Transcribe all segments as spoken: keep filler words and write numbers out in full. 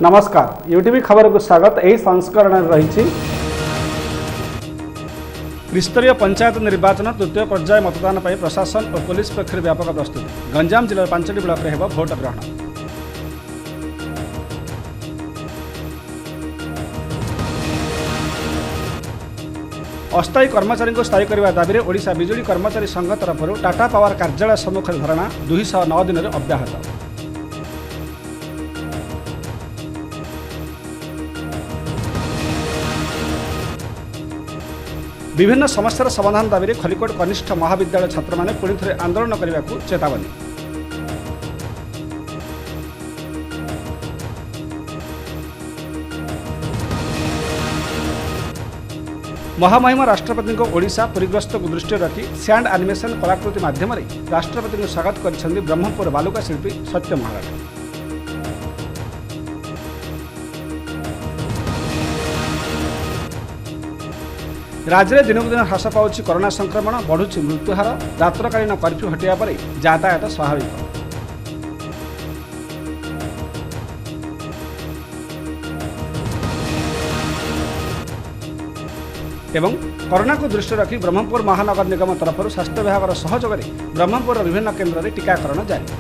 नमस्कार यूटीवी खबर को स्वागत। यही संस्करण रही त्रिस्तरीय पंचायत निर्वाचन तृतीय पर्याय मतदान पर प्रशासन और पुलिस पक्षर व्यापक प्रस्तुति। गंजाम जिलार पांचटी ब्लॉक में होब भोट ग्रहण। अस्थायी कर्मचारी को स्थायी करने दाबी में ओडिशा बिजुली कर्मचारी संघ तरफ टाटा पावर कार्यालय सम्मुख धारणा दुई सौ नौ दिन अब्याहत। विभिन्न समस्यार समाधान दाबी में खलिकोट कनिष्ठ महाविद्यालय छात्र माने पुणी थे आंदोलन करने को चेतावनी। महामहिम राष्ट्रपति को ओडिशा पूरीग्रस्त को दृष्टि रखी सैंड एनिमेशन कलाकृति माध्यम राष्ट्रपति को स्वागत कर ब्रह्मपुर बालुका शिल्पी सत्य महाराणा। राज्य में दिनक दिन ह्रास पाउछ कोरोना संक्रमण, बढ़ुची मृत्युहार। रात्रकालीन कर्फ्यू हटिया पर यातायात स्वाभाविक। एवं कोरोना को दृष्टि रखी ब्रह्मपुर महानगर निगम तरफ स्वास्थ्य विभाग सहयोग में ब्रह्मपुर विभिन्न केन्द्र में टीकाकरण जारी।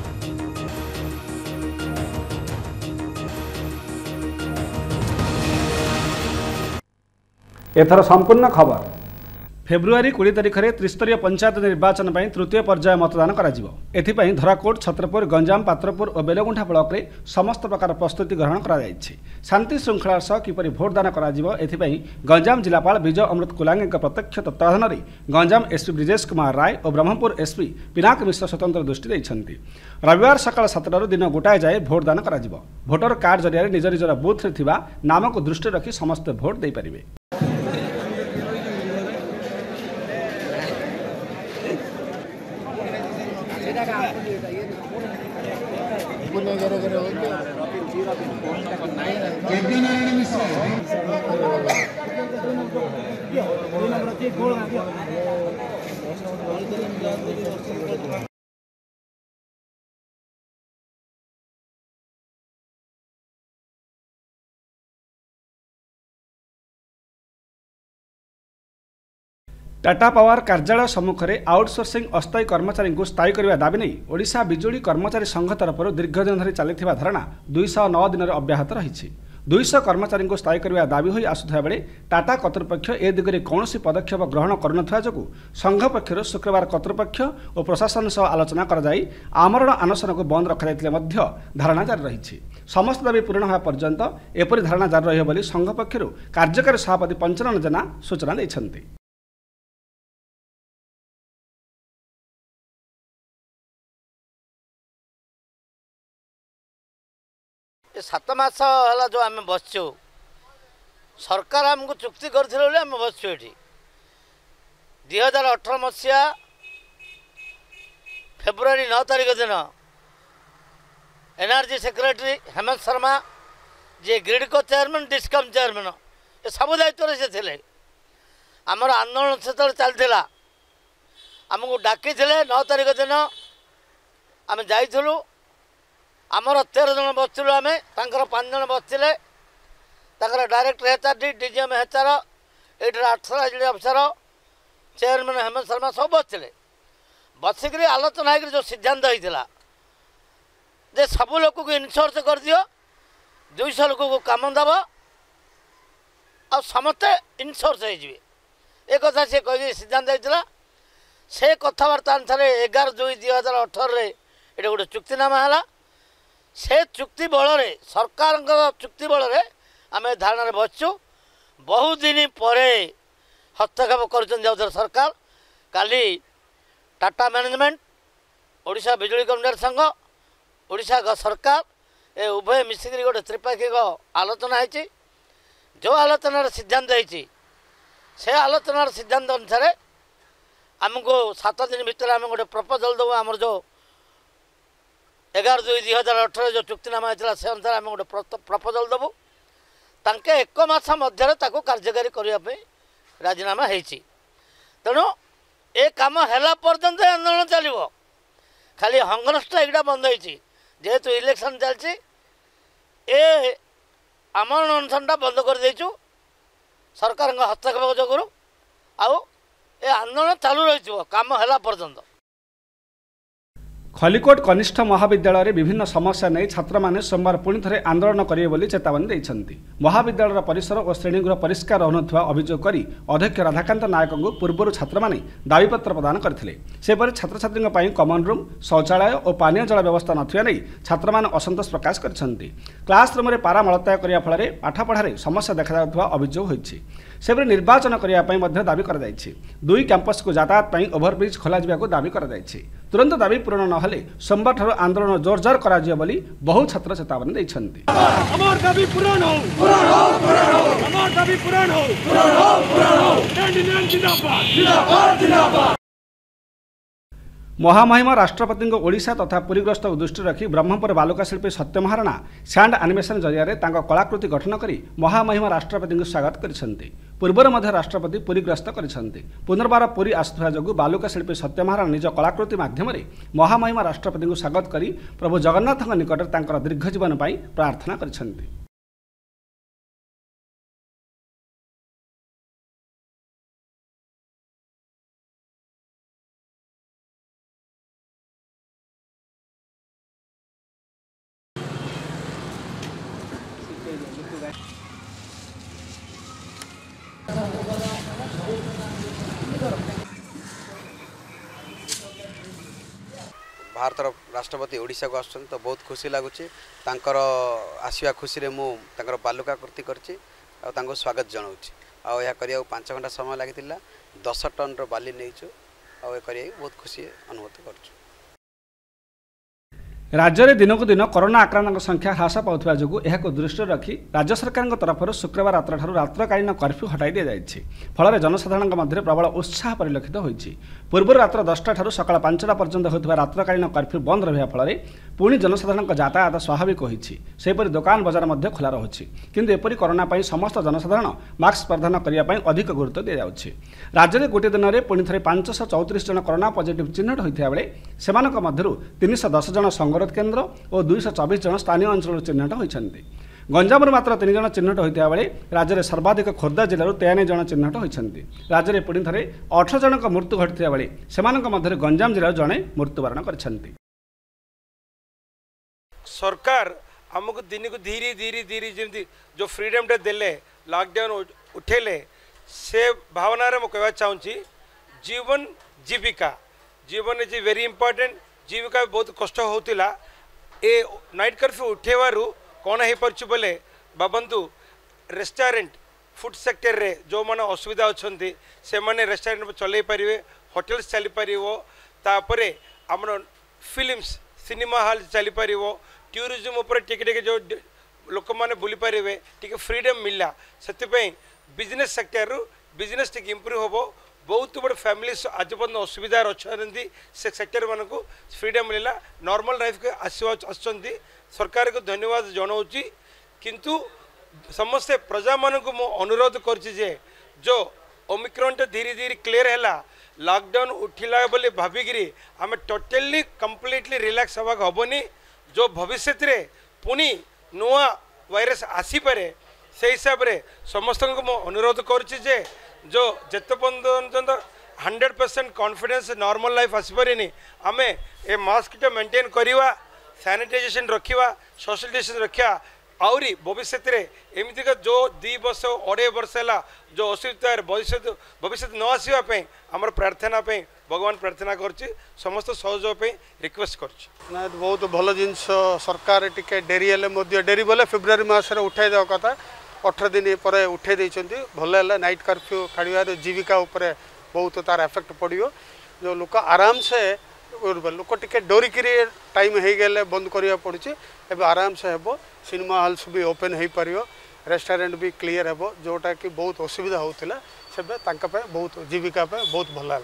एथर संपूर्ण खबर। फेब्रुआरी बीस तारिख में त्रिस्तरीय पंचायत निर्वाचन पर तृतीय पर्याय मतदान कर धराकोट, छत्रपुर, गंजाम, पात्रपुर और बेलगुंठा ब्लॉक में समस्त प्रकार प्रस्तुति ग्रहण कर शांति श्रृंखला सह किपरि भोटदान कर गंजाम जिलापाल विजय अमृत कुलांगे प्रत्यक्ष तत्वाधान में गंजाम एसपी ब्रिजेश कुमार राय और ब्रह्मपुर एसपी पिनाक मिश्र स्वतंत्र दृष्टि देते। रविवार सकाल सातटार दिन गोटाए जाए भोटदान कर भोटर कार्ड जरिए निज निजर बुथ में नाम को दृष्टि रखी समस्ते भोट दे पारिबे। टाटा पावर कार्यालय सम्मुख में आउटसोर्सिंग अस्थायी कर्मचारी को स्थायी करने दाबी नहीं ओडिशा बिजुली कर्मचारी संघ तरफ दीर्घ दिन धरी चली धारणा दुई सौ नौ दिन अब्याहत रही। दुई सौ कर्मचारी को स्थायी करने दाबी हो आसुवा बेले टाटा कर्तृपक्ष ए दिगरे कौन पदक्षेप ग्रहण कर संघ पक्षर शुक्रवार कर्तृपक्ष और प्रशासन सह आलोचना कर आमरण आनशन को बंद रखा धारणा जारी रही। समस्त दाबी पूर्ण होगा पर्यंत एपरी धारणा जारी रही संघ पक्षर कार्यकारी सभापति पंचानन जेना सूचना देते। सात मास है जो आम बसचु सरकार आमको चुक्ति करते आम बसचु ये दुई हजार अठर मसीहा फेब्रुआरी नौ तारिख दिन एनआरजी सेक्रेटरी हेमंत शर्मा जे ग्रिडको चेयरमैन डिस्कम चेयरमैन ये सब दायित्व से थे आमर आंदोलन से चलता आमको डाकी नौ तारिख दिन आम जाइलु आमर तेरह जन बसलु आम पाँच जन बसते डायरेक्टर एचआरडी डीजीएम एचआर ये आठशह अफसर चेयरमैन हेमंत शर्मा सब बसते बसिक आलोचना हो जो सिद्धांत होता जे सब लोक को इनसोर्स कर दियो दुईश लोक को कम दब आ समस्ते इनसोर्स हो कथा सी कह सिद्धांत होता से कथबार्ता अनुसार एगार दुई दुई हजार अठर ये गोटे चुक्तिनामा है से चुक्ति बल सरकार चुक्ति बल आम धारणा बसचु बहुत दिन पर हस्तक्षेप कर सरकार काली टाटा मैनेजमेंट ओडिशा बिजुली कर्मचारी संघ ओडिशा सरकार ए उभय मिसिक गोटे त्रिपाक्षिक आलोचना है जो आलोचनार सिद्धांत है से आलोचनार सिद्धांत अनुसार आमको सात दिन भितर आम गोटे प्रपोजल देव आमर जो एगार दुई दुई हजार अठर जो चुक्तिनामा होता से अनुसार आम गोटे प्रपोजल देवु तांके एक मास मध्य कार्यकारी करने राजीनामा होती तेणु ए कम है पर्यंत आंदोलन चलो खाली हंगर स्ट्राइकटा बंद होती जेहेतु इलेक्शन चलती ए आमरण अनशनटा बंद कर देचु सरकार हस्तक्षेप जोगुरु आउ ए आंदोलन चालू रही काम है पर्यंत। खलिकोट कनिष्ठ महाविद्यालय में विभिन्न समस्या नहीं छात्र माने सोमवार पुणी थे आंदोलन करेंगे बोली चेतावनी देइछन्ति। महाविद्यालय परिसर और श्रेणीगृह परिष्कार रहनुवा अभियोग करी अध्यक्ष राधाकांत नायक को पूर्व छात्र माने दाबीपत्र प्रदान करथिले। सेपरि छात्र छात्री पई कमन रूम शौचालय और पानीय जल व्यवस्था नथिया नहीं छात्र माने असंतोष प्रकाश करछन्ति। क्लासरूम में पारा मलत्याग करिया फଳରେ पाठपढ़ारे समस्या देखा जाउथवा अभियोग होइछि। सेपरि निर्वाचन करिया पई मध्य दाबी करा जाइछि। दुई कैंपस को यातायात पई ओभरब्रिज खोला जिबाको दाबी करा जाइछि। तुरंत दाबी पूरण न हेले सोमवार ठार आंदोलन जोरजार करा जियो बोली बहु छात्र चेतावनी दैछन्ति। अमर दाबी पूरण हो पूरण हो पूरण हो अमर दाबी पूरण हो पूरण हो पूरण हो कैंडिडेट जिंदाबाद जिंदाबाद जिंदाबाद। महामहिम राष्ट्रपति ओडिशा तथा पुरीग्रस्त को दृष्टि रखी ब्रह्मपुर बालुका शिल्पी सत्य महाराणा सैंड एनिमेशन जरिया कलाकृति गठन कर महामहिम राष्ट्रपति को स्वागत करछन्ति। पूर्वर मध्य राष्ट्रपति पुरीग्रस्त करछन्ति। पुनर्बार पुरी आसुवा जो बालुका शिल्पी सत्य महाराणा निज कलाकृति माध्यम महामहिम राष्ट्रपति को स्वागत कर प्रभु जगन्नाथ निकट दीर्घ जीवन पर प्रार्थना करछन्ति। भारत राष्ट्रपति ओडिशा को आसुछन तो बहुत खुशी लगुच आसवा खुशी मु बालुका कृति करछि आ तांको स्वागत जनाऊँगी। आ करिया पांच घंटा समय लगी दस टन रो बाली नहींचु आ करिया बहुत खुशी अनुभूति करछु। राज्य में दिनक दिन कोरोना आक्रांत संख्या ह्रास पाउथबा जोगु एहाको दृष्टि रखी राज्य सरकार तरफ शुक्रवार रात्र ठारू रात्रकालीन कर्फ्यू हटाई दि जाइछि। फल जनसाधारण मध्य प्रबल उत्साह परिलक्षित होइछि। पूर्व रात्र दसटा ठारू सकाळ पांचटा पर्यंत होइथबा रात्रकालीन कर्फ्यू बंद रहिबा फल पुणी जनसाधारण यातायात स्वाभाविक होइछि। सेपरि दुकान बजार मध्य खोला रहुछि। किंतु एपरि कोरोना पई समस्त जनसाधारण मास्क परिधान करिया पई अधिक गुरुत्व दि जाउछि। राज्य में गोटे दिन में पुणी थे पांच सौ चौतीस जन कोरोना पॉजिटिव चिन्हट होइथिबा बेले सेमानक मध्यरु तीन सौ दस जन संगरोध केन्द्र और दुई सौ चौबीस जन स्थानीय अंचल चिन्हट होइछन्ति। गंजाम मात्र तीन जन चिन्हट होइथिबा बेले राज्य में सर्वाधिक खोर्धा जिलूर तेयानवे जन चिन्हट होइछन्ति। राज्य में पुणी थे अठारह जनक मृत्यु घटिथिबा बेले सेमानक मध्यरु गंजाम जिल्लार जणे मृत्युवरण करछन्ति। सरकार आमको दिन को धीरे धीरे धीरे जमी जो फ्रीडम टे देले लॉकडाउन उठेले से भावना रे कहना चाहूँगी जीवन जीविका जीवन इज वेरी इंपोर्टेंट। जीविका बहुत कष्ट होतिला ए नाइट कर्फ्यू उठेवारू कौन हो पार्छ बोले बाबंतु रेस्टोरेंट फूड सेक्टर रे जो माने असुविधा अच्छी से माने रेस्टोरेंट चलई पारे होटेल्स चली पार तापर आम फिल्म्स सिनेमा हॉल चली पार टूरिज्म उपर टिके टिके जो लोक मैंने बुली पारे टिके फ्रीडम मिलला से बिजनेस सेक्टर बिजनेस टिके इम्प्रूव हम बहुत बड़े फैमिली आज पर्यटन असुविधा अच्छा से सेक्टर मान को फ्रीडम मिलला नॉर्मल लाइफ के आसवा सरकार को धन्यवाद जनाऊँगी। किंतु समस्ते प्रजा मान को मु अनुरोध करछि जो ओमिक्रॉन टा धीरे धीरे क्लियर है लॉकडाउन उठिला बोली भाविकी आम टोटली कंप्लीटली रिलैक्स हवा हेनी जो भविष्य रे पुणी नुआ वायरस आसीपे से हिसाब से समस्त को मु अनुरोध करछि जो जिते पर्यंत hundred percent confidence normal life आसपारे आम ए मास्क टा मेंटेन करवा सैनिटाइजेशन रखा सोशल डिस्टेंस रखा आहरी भविष्य में एमती का जो दी वर्ष अढ़ाई वर्ष है जो असुविधा भविष्य भविष्य न आसवाई आम प्रार्थना भगवान प्रार्थना कर समस्त सहयोग रिक्वेस्ट कर बहुत भल जिनस सरकार टिके डेरी हेल्ले डेरी बोले फेब्रुआरी मसरे उठाई देवा कथा अठर दिन पर उठे देइछन्ति भल है नाइट कर्फ्यू काढ़ जीविका उपरे बहुत तार एफेक्ट पड़ो जो लोक आराम से लोक टिके डरिकी टाइम हो गले बंद करिया पड़ुछि एबे आराम से हेबो सिनेमा हॉल्स भी ओपन हो पार रेस्टोरेंट भी क्लियर हेबो जोटा कि बहुत असुविधा होतिला सेबे तांका पे बहुत जीविका पे बहुत भल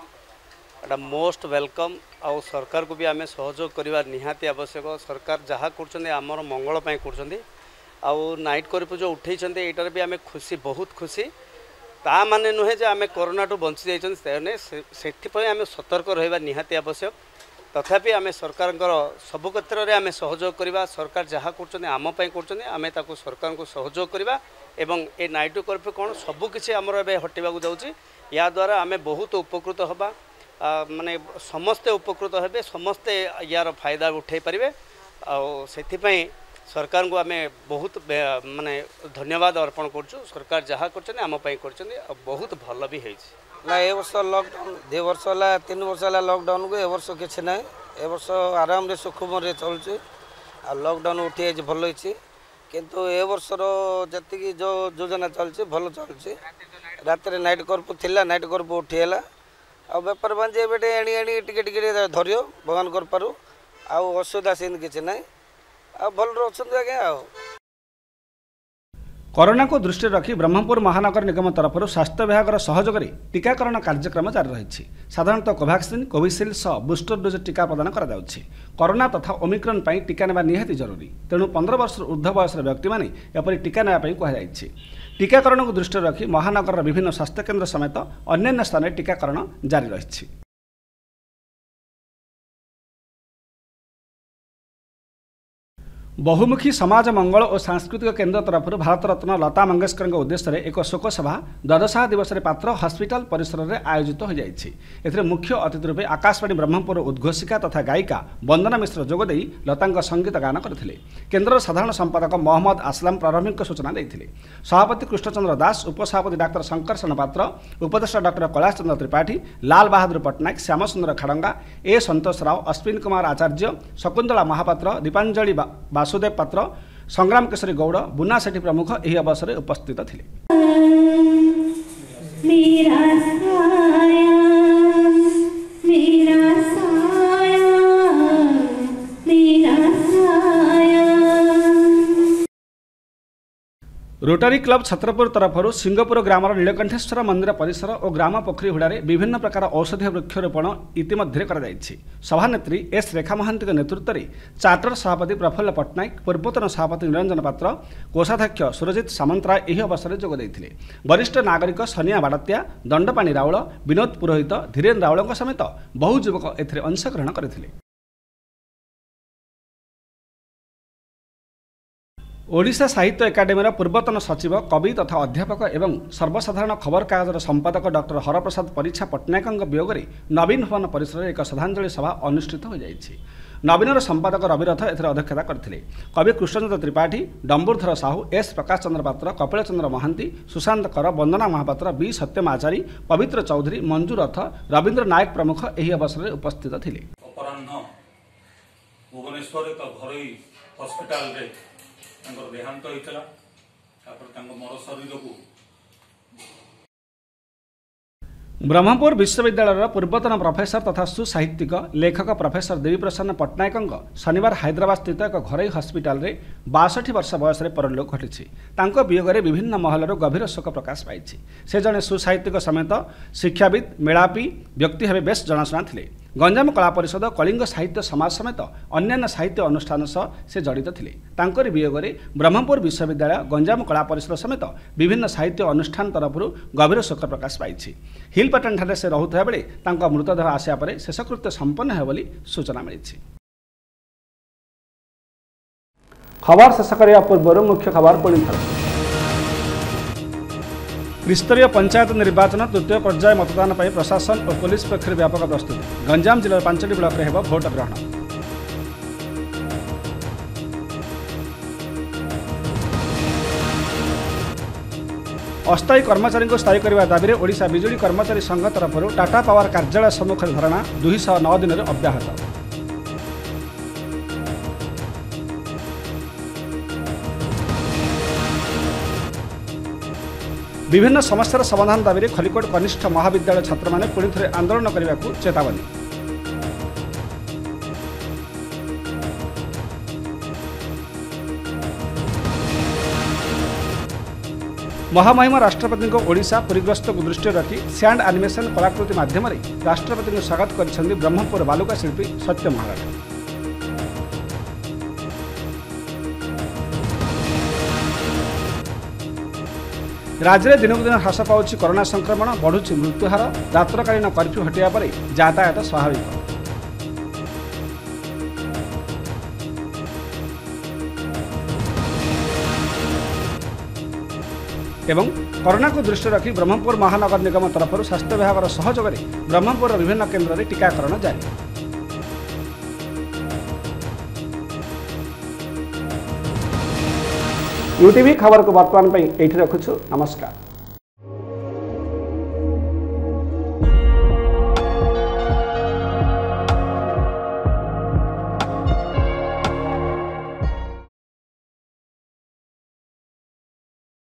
है मोस्ट वेलकम आउ सरकार को भी आम सहयोग करवा निहाती आवश्यक सरकार जहाँ कर आमर मंगल कर आउ नाइट कर्फ्यू जो उठे यार भी आम खुशी बहुत खुशी ता माने नुहे जे आम कोरोना टू बंची जाइए से आम सतर्क रहा निहाती आवश्यक तथापि आम सरकार सबु क्षेत्र में आम सहयोग करवा सरकार जहाँ कर आम आम सरकार को सहयोग करवा एवं ए नाइट कर्फ्यू कौन सबुकिछि आमर ए हटिबा जाऊँगी या द्वारा आम बहुत उपकृत हवा माने समस्ते उपकृत हेबे समस्ते यार फायदा उठे पारे आपाई सरकार को आम बहुत माने धन्यवाद अर्पण करुँ सरकार जहाँ कर आम कर बहुत भल भी है ना ए वर्ष लॉकडाउन दे वर्ष है तीन वर्ष है लॉकडाउन को ए वर्ष किसी ना ए वर्ष आराम रे सुखमरे चलुचे आ लॉकडाउन उठी भल होती किंतु ए वर्षर जी जो योजना चलती भल चलुचे रात नाइट कर्फ्यू थिला नाइट कर्फ्यू उठीगला आ बेपार बाणिज्य एवं एणी एणी टिके टिके धरियो भगवान कर असुविधा सेमती किसी ना आ भल अच्छा आज्ञा आ कोरोना को दृष्टि रखी ब्रह्मपुर महानगर निगम तरफ स्वास्थ्य विभाग सहयोग में टीकाकरण कार्यक्रम जारी रही साधारणतः कोवैक्सीन कोविशील्ड सह बुस्टर डोज टीका प्रदान करा कोरोना तथा ओमिक्रॉन पर टीका नेबा निहाती जरूरी तेणु पंद्रह वर्ष ऊर्ध्व बयसर व्यक्ति मैंने एपरी टीका नेबाई कहुई टीकाकरण को दृष्टि रखी महानगर विभिन्न स्वास्थ्य केन्द्र समेत अन्य स्थान में टीकाकरण जारी रही। बहुमुखी समाज मंगल और सांस्कृतिक केन्द्र तरफ भारत रत्न लता मंगेशकर उद्देश्य एक शोक सभा द्वादशा दिवस पात्र हॉस्पिटल परिसर में आयोजित हो जाए मुख्य अतिथि रूपे आकाशवाणी ब्रह्मपुर उद्घोषिका तथा गायिका वंदना मिश्र जोगदे लता संगीत गान करते केन्द्र साधारण संपादक मोहम्मद असलम प्रारंभिक सूचना देते सभापति कृष्णचंद्र दास उपसभापति डाक्टर शंकर सेनपात्र उपदेष्टा डाक्टर कैलाश चंद्र त्रिपाठी लाल बहादुर पट्टनायक श्याम सुंदर खाड़ंगा ए संतोष राव अश्विन कुमार आचार्य शकुंतला महापात्र दीपांजलि वासुदेव पात्र संग्राम केशरी गौड़ बुना सेठी प्रमुख यह अवसर में उपस्थित थे। रोटरी क्लब छत्रपुर तरफ सिंगपुर ग्रामर नीलकंठेश्वर मंदिर परिसर और ग्राम पोखरी हुड़ारे विभिन्न प्रकार औषधीय वृक्षरोपण इतिमध्ये कराଯାଇଛି। सभानेत्री एस रेखा महांती नेतृत्व में चार्टर सभापति प्रफुल्ल पट्टनायक पूर्वतन सभापति निरंजन पात्र कोषाध्यक्ष सुरजित सामंतराय यह अवसर में जोगदे वरिष्ठ नागरिक सनिया बाड़तिया दंडपाणी राउल विनोद पुरोहित धीरेन राउल समेत बहु युवक एथिरे अंशग्रहण करथिले। ओडिशा साहित्य एकाडेमीर पूर्वतन सचिव कवि तथा अध्यापक एवं सर्वसाधारण खबर कागजर संपादक डॉक्टर हरप्रसाद परिछा पट्टनायक वियोग में नवीन भवन परिसर में एक श्रद्धांजलि सभा अनुष्ठित हो जाएगी। नवीनर संपादक रविरथ एथरे अध्यक्षता करथिले। कवि कृष्णचंद्र त्रिपाठी डंबुरधर साहू एस प्रकाश चंद्र पात्र कपिल चंद्र महांती सुशांत कर वंदना महापात्र बी सत्यम आचारी पवित्र चौधरी मंजू रथ रवींद्र नायक प्रमुख यह अवसर में उपस्थित थिले। देहांत होता मर शरीर को ब्रह्मपुर विश्वविद्यालय पूर्वतन प्रोफेसर तथा सुसाहित्यिक लेखक प्रोफेसर देवीप्रसन्न पट्टनायक शनिवार हैदराबाद स्थित एक घरोई हस्पिटाल रे बासठ वर्ष बयस परलोक घटी वियोग में विभिन्न महल गभीर शोक प्रकाश पाई। से जड़े सुसाहित्यिक समेत शिक्षाविद मेलापी व्यक्ति भाव बेस जनाशुना थे। गंजाम कला परिषद कलिंग साहित्य समाज समेत अन्य साहित्य अनुष्ठान सह से जड़ित थे। वियोग में ब्रह्मपुर विश्वविद्यालय गंजाम कला परिषद समेत विभिन्न साहित्य अनुष्ठान तरफ गभीर शोक प्रकाश पाई। हिलपाटन ठारे से रहुता बेले तांका मृतदेह आसिया परे शेषकृत्य संपन्न हो बोली सूचना मिली। खबर शेष करने पूर्व मुख्य खबर पुणी थर त्रिस्तरीय पंचायत निर्वाचन तृतीय पर्याय मतदान पर प्रशासन और पुलिस पक्ष व्यापक प्रस्तुति। गंजाम जिलार पांचटी ब्लॉक में भोट ग्रहण। अस्थायी कर्मचारी को स्थायी करने दाबी में ओडिशा बिजुली कर्मचारी संघ तरफ टाटा पावर कार्यालय सम्मुख धारणा दुई सौ नौ दिन अब्याहत। विभिन्न समस्यार समाधान दाबी में खलिकोट कनिष्ठ महाविद्यालय छात्र माने पुणी थे आंदोलन करने को चेतावनी। महामहिम राष्ट्रपति को ओडिशा पूरीग्रस्त को दृष्टि रखी सैंड एनिमेशन कलाकृति माध्यम राष्ट्रपति को स्वागत कर ब्रह्मपुर बालुका शिल्पी सत्य महाराज। राज्य में दिनक दिन ह्रास पाउछि कोरोना संक्रमण बढ़ुछि मृत्युहार रात्रकालीन कर्फ्यू हटिया पर यातायात स्वाभाविक। एवं कोरोना को दृष्टि रखी ब्रह्मपुर महानगर निगम तरफ स्वास्थ्य विभाग सहयोग में ब्रह्मपुर विभिन्न केन्द्र में टीकाकरण जारी। यूटीवी खबर को वर्तमान एठी रखुछु। नमस्कार।